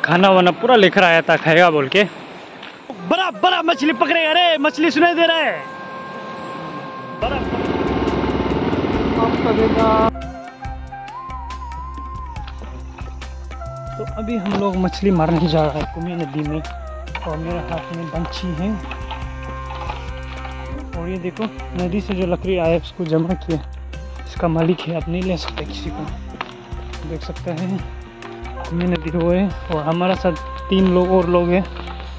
खाना वाना पूरा लेकर आया था, खाएगा बोल के। बड़ा बड़ा मछली पकड़ेगा रे, मछली सुनाई दे रहा है। बड़ा तो अभी हम लोग मछली मारने जा रहे हैं कुमी नदी में, और मेरे हाथ में बंची है। और ये देखो नदी से जो लकड़ी आया उसको जमा किया, इसका मालिक है, आप नहीं ले सकते किसी को। देख सकते हैं कुमी नदी वो है, और हमारा साथ 3 लोग और लोग हैं।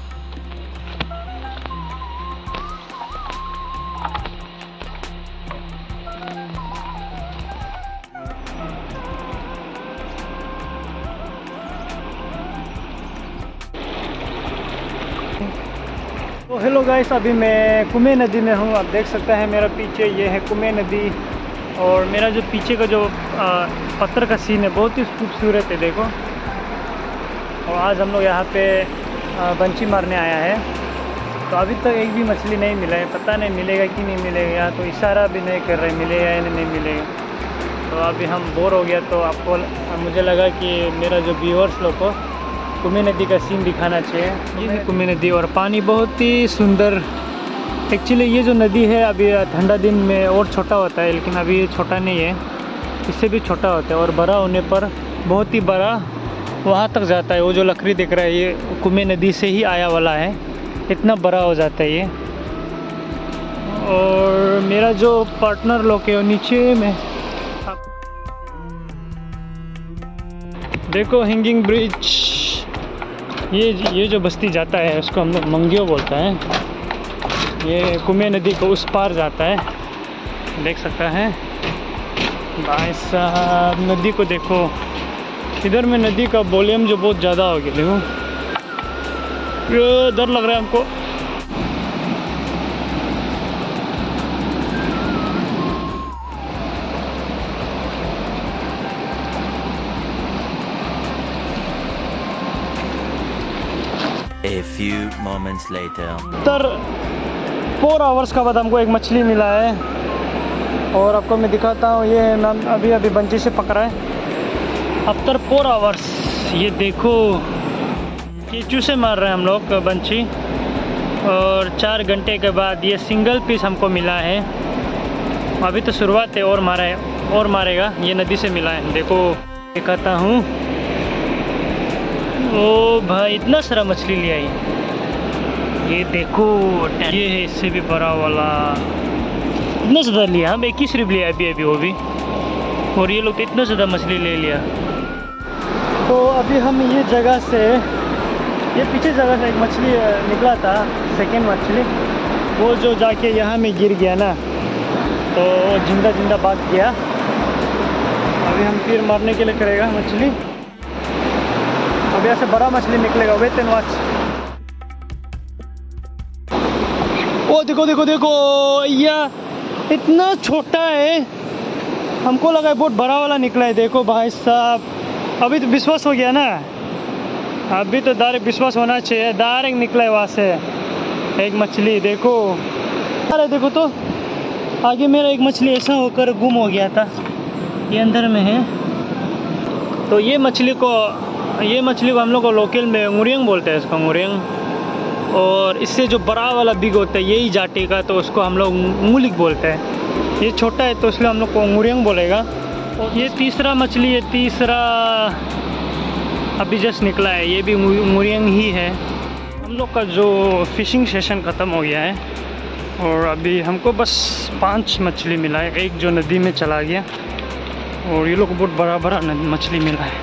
तो हेलो गाइस, अभी मैं कुमे नदी में हूँ। आप देख सकते हैं मेरा पीछे ये है कुमे नदी, और मेरा जो पीछे का जो पत्थर का सीन है बहुत ही खूबसूरत है, देखो। और आज हम लोग यहाँ पे बंची मारने आया है। तो अभी तक एक भी मछली नहीं मिला है, पता नहीं मिलेगा कि नहीं मिलेगा। तो इशारा भी नहीं कर रहे मिलेगा या नहीं मिलेगा। तो अभी हम बोर हो गया, तो आपको मुझे लगा कि मेरा जो व्यूअर्स लोग को कुमे नदी का सीन दिखाना चाहिए। ये है कुमे नदी, और पानी बहुत ही सुंदर। एक्चुअली ये जो नदी है अभी ठंडा दिन में और छोटा होता है, लेकिन अभी ये छोटा नहीं है, इससे भी छोटा होता है। और बड़ा होने पर बहुत ही बड़ा वहाँ तक जाता है। वो जो लकड़ी दिख रहा है ये कुमे नदी से ही आया वाला है, इतना बड़ा हो जाता है ये। और मेरा जो पार्टनर लोग है वो नीचे में, देखो हैंगिंग ब्रिज। ये जो बस्ती जाता है उसको हम लोग मंगियो बोलता है। ये कुमे नदी को उस पार जाता है, देख सकता है भाई साहब। नदी को देखो, इधर में नदी का वॉल्यूम जो बहुत ज़्यादा हो गया, देखो ये डर लग रहा है हमको। A few moments later. 4 hours का बाद हमको एक मछली मिला है, और आपको मैं दिखाता हूँ। ये मैम अभी बंची से पकड़ा है आफ्टर 4 आवर्स। ये देखो केंचू से मार रहे हैं हम लोग बंची, और 4 घंटे के बाद ये सिंगल पीस हमको मिला है। अभी तो शुरुआत है, और मारा है और मारेगा। ये नदी से मिला है, देखो दिखाता हूँ। ओ भाई इतना सारा मछली लिया ये देखो। ये है इससे भी बड़ा वाला, इतना ज़्यादा लिया। हम 21 सिर्फ लिया अभी वो भी, और ये लोग तो इतना ज़्यादा मछली ले लिया। तो अभी हम ये जगह से, ये पीछे जगह से एक मछली निकला था, सेकेंड मछली, वो जो जाके यहाँ में गिर गया ना, तो जिंदा भाग गया। अभी हम फिर मारने के लिए करेगा मछली। अभी ऐसे बड़ा मछली निकलेगा। Wait and watch. ओ देखो या इतना छोटा है, हमको लगा है बहुत बड़ा वाला निकला है। देखो भाई साहब, अभी तो विश्वास हो गया ना, अभी तो डायरेक्ट विश्वास होना चाहिए। डायरेक्ट निकला है वहाँ से एक मछली, देखो। अरे देखो तो आगे मेरा एक मछली ऐसा होकर गुम हो गया था, ये अंदर में है। तो ये मछली को हम लोग को लोकल में मुरियंग बोलते हैं, इसको मुरियंग। और इससे जो बड़ा वाला बिग होता है यही जाटी का, तो उसको हम लोग मूलिक बोलते हैं। ये छोटा है तो इसलिए हम लोग को मुरियंग बोलेगा। और ये तीसरा मछली है, तीसरा अभी जस्ट निकला है, ये भी मुरियंग ही है। हम लोग का जो फिशिंग सेशन ख़त्म हो गया है, और अभी हमको बस 5 मछली मिला है। एक जो नदी में चला गया, और ये लोग को बहुत बड़ा मछली मिला है।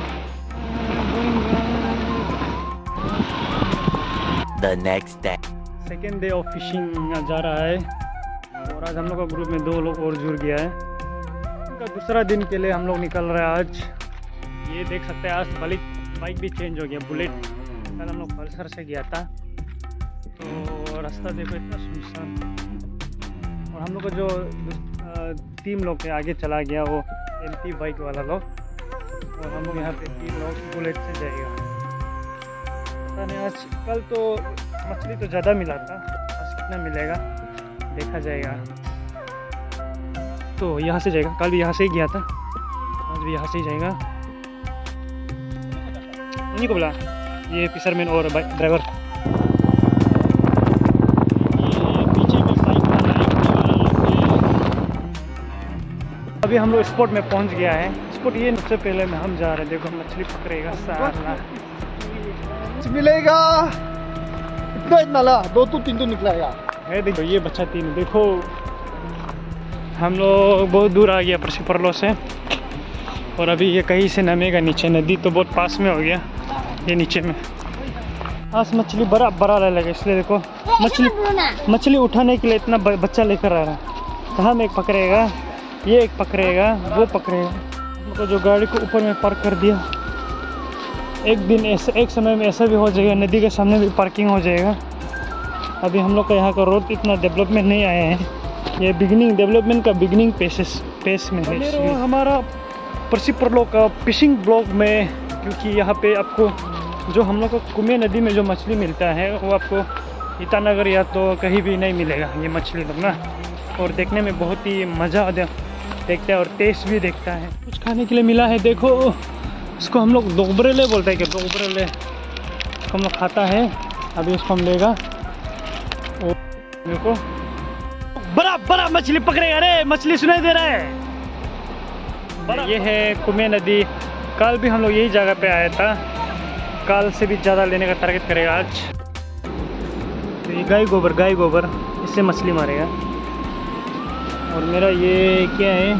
The next day. Second day of fishing जा रहा है, और आज हम लोग का ग्रुप में 2 लोग और जुड़ गया है। उनका दूसरा दिन के लिए हम लोग निकल रहे हैं आज। ये देख सकते हैं आज बाइक भी चेंज हो गया, बुलेट। कल हम लोग पल्सर से गया था, तो रास्ता देखो इतना सुनसान। और हम लोग का जो टीम लोग आगे चला गया, वो MP बाइक वाला लोग, और हम लोग यहाँ पे 3 लोग बुलेट से जाएगा। पता नहीं आज, कल तो मछली तो ज़्यादा मिला था, आज कितना मिलेगा देखा जाएगा। तो यहाँ से जाएगा, कल भी यहाँ से ही गया था, आज भी यहाँ से ही जाएगा। उन्हीं को बुला, ये फिशरमैन और ड्राइवर। अभी हम लोग स्पॉट में पहुंच गया है। स्पॉट ये सबसे पहले में हम जा रहे हैं। देखो मछली पकड़ेगा साला मिलेगा इतना इतना ला 2 तो 3 तो निकलेगा है। देखो ये बच्चा 3। देखो हम लोग बहुत दूर आ गया परलो से, और अभी ये कहीं से नमेगा नीचे। नदी तो बहुत पास में हो गया, ये नीचे में। आज मछली बड़ा बड़ा लगा, इसलिए देखो मछली उठाने के लिए इतना बच्चा लेकर आ रहा है। तो हम एक पकड़ेगा, ये एक पकड़ेगा, वो पकड़ेगा। हमको जो गाड़ी को ऊपर में पार्क कर दिया, एक दिन ऐसे एक समय में ऐसा भी हो जाएगा, नदी के सामने भी पार्किंग हो जाएगा। अभी हम लोग का यहाँ का रोड इतना डेवलपमेंट नहीं आया है, ये डेवलपमेंट का बिगिनिंग पेस में है। हमारा परलो का फिशिंग ब्लॉग में, क्योंकि यहाँ पे आपको जो हम लोग को कुमे नदी में जो मछली मिलता है वो आपको ईटानगर या तो कहीं भी नहीं मिलेगा ये मछली लोग ना। और देखने में बहुत ही मज़ा देखता है और टेस्ट भी देखता है। कुछ खाने के लिए मिला है, देखो इसको हम लोग दोबरेले बोलते हैं कि दोबरेले हम लोग खाता है। अभी उसको हम लेगा, देखो बड़ा बड़ा मछली पकड़ेगा। अरे मछली सुनाई दे रहा है। ये है कुमे नदी। कल भी हम लोग यही जगह पे आया था, कल से भी ज़्यादा लेने का टारगेट करेगा आज। तो ये गाय गोबर इससे मछली मारेगा। और मेरा ये क्या है,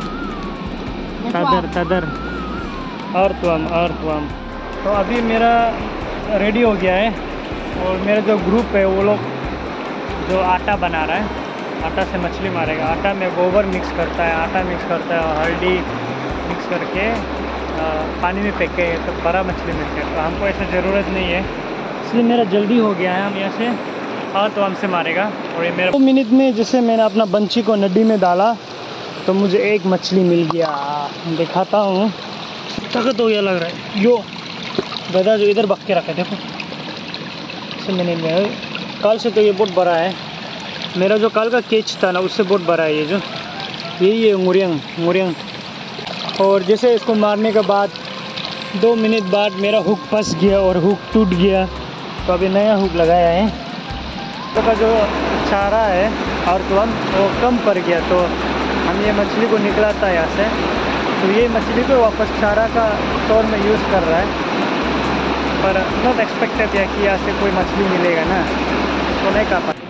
तदर अर्थवाम। तो अभी मेरा रेडी हो गया है, और मेरा जो ग्रुप है वो लोग जो आटा बना रहा है, आटा से मछली मारेगा। आटा में गोबर मिक्स करता है, आटा मिक्स करता है और हल्दी मिक्स करके पानी में फेंक के तो बड़ा मछली मिलता है। तो हमको ऐसा ज़रूरत नहीं है, इसलिए मेरा जल्दी हो गया है। हम यहाँ से तो हमसे मारेगा। और ये मेरा 2 मिनट में जैसे मैंने अपना बंची को नदी में डाला तो मुझे एक मछली मिल गया। दिखाता हूँ, ताकत हो गया लग रहा है। यो गधा जो इधर बक के रखा है, देखो इसे मैंने लिया। कल से तो ये बहुत बड़ा है। मेरा जो कल का केच था ना उससे बहुत बड़ा है ये जो ये मुरियंग। और जैसे इसको मारने के बाद 2 मिनट बाद मेरा हुक फंस गया और हुक टूट गया। तो अभी नया हुक लगाया है। तो का जो चारा है और तो वो कम पड़ गया, तो हम ये मछली को निकलाता है यहाँ से। तो ये मछली को वापस चारा का तौर में यूज़ कर रहा है। पर नॉट एक्सपेक्टेड है कि यहाँ से कोई मछली मिलेगा ना, तो नहीं कर पाता।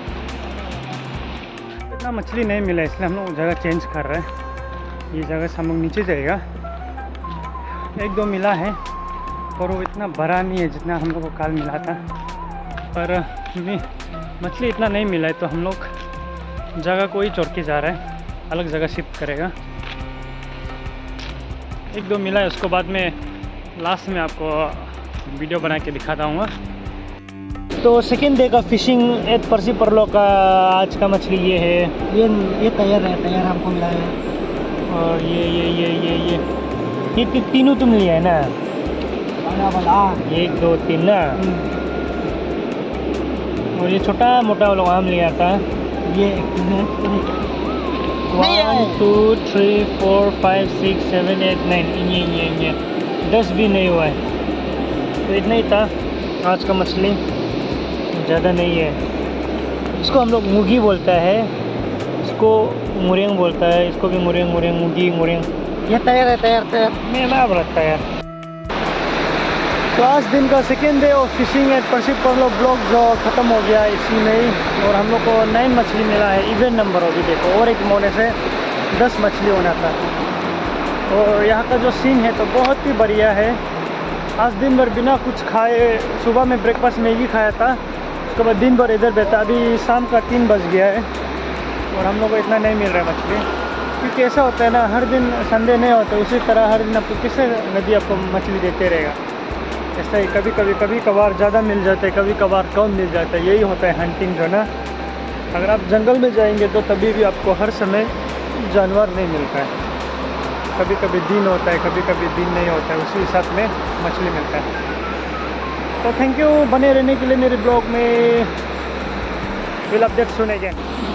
इतना मछली नहीं मिला, इसलिए हम लोग जगह चेंज कर रहे हैं। ये जगह से हम लोग नीचे जाएगा। 1-2 मिला है, पर वो इतना बड़ा नहीं है जितना हम लोग को कल मिला था। पर मछली इतना नहीं मिला है, तो हम लोग जगह को ही छोड़ के जा रहे हैं, अलग जगह शिफ्ट करेगा। 1-2 मिला है, उसको बाद में लास्ट में आपको वीडियो बना के दिखाता हूँ। तो सेकेंड डे का फिशिंग एट परलो का आज का मछली ये है। ये तैयार हमको मिला है। और ये तीनों तुम लिया है ना, 1 2 3 ना। और ये छोटा मोटा वाला आम लिया था। ये 1 2 3 4 5 6 7 8 9 ये 10 भी नहीं हुआ है। तो इतना ही था आज का मछली, ज़्यादा नहीं है। इसको हम लोग मुगी बोलता है, इसको मुरियंग बोलता है, इसको भी मुरियंग। ये तैयार मैं ना बोलता यार। तो आज दिन का second day of fishing at Parlo blog जो ख़त्म हो गया इसी में ही। और हम लोग को 9 मछली मिला है, इवन नंबर होगी देखो। और एक मोने से 10 मछली होना था। और यहाँ का जो सीन है तो बहुत ही बढ़िया है। आज दिन भर बिना कुछ खाए, सुबह में ब्रेकफास्ट मैगी खाया था, उसके बाद दिन भर इधर बैठा। अभी शाम का 3 बज गया है और हम लोग को इतना नहीं मिल रहा है मछली। क्योंकि ऐसा होता है ना, हर दिन संडे नहीं होता, उसी तरह हर दिन आपको किससे नदी आपको मछली देते रहेगा। ऐसा ही कभी कभार ज़्यादा मिल जाता है, कभी कभार कम मिल जाता है। यही होता है हंटिंग जो ना। अगर आप जंगल में जाएंगे तो तभी भी आपको हर समय जानवर नहीं मिलता है। कभी कभी दिन होता है, कभी कभी दिन नहीं होता है, उसी हिसाब में मछली मिलता है। तो थैंक यू बने रहने के लिए मेरे ब्लॉग में। Will update soon again.